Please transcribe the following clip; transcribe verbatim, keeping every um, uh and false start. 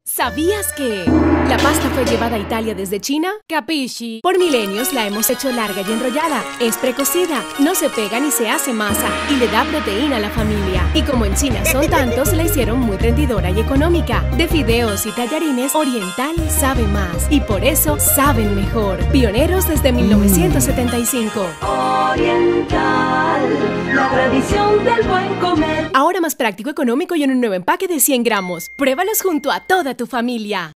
¿Sabías que la pasta fue llevada a Italia desde China? Capisci. Por milenios la hemos hecho larga y enrollada. Es precocida, no se pega ni se hace masa y le da proteína a la familia. Y como en China son tantos, la hicieron muy rendidora y económica. De fideos y tallarines, Oriental sabe más y por eso saben mejor. Pioneros desde mil novecientos setenta y cinco. Oriental, la tradición del buen comer. Ahora más práctico, económico y en un nuevo empaque de cien gramos. Pruébalos junto a toda tu familia.